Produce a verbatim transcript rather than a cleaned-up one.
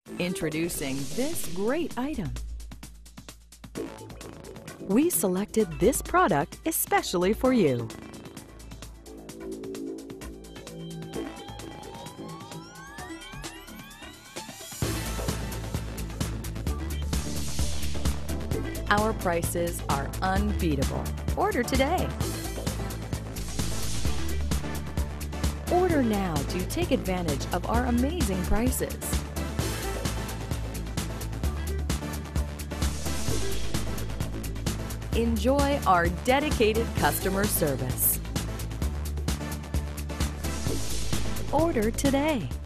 Introducing this great item. We selected this product especially for you. Our prices are unbeatable. Order today. Order now to take advantage of our amazing prices. Enjoy our dedicated customer service. Order today.